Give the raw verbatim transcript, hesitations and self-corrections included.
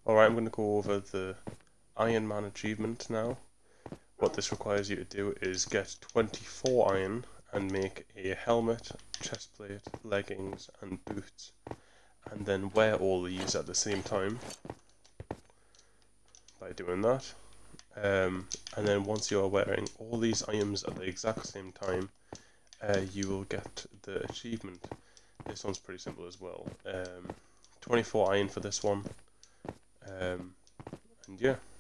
Alright, I'm going to go over the Iron Man achievement now. What this requires you to do is get twenty-four iron and make a helmet, chestplate, leggings and boots, and then wear all these at the same time by doing that. Um, and then once you are wearing all these items at the exact same time, uh, you will get the achievement. This one's pretty simple as well. Um, twenty-four iron for this one. Um, and yeah.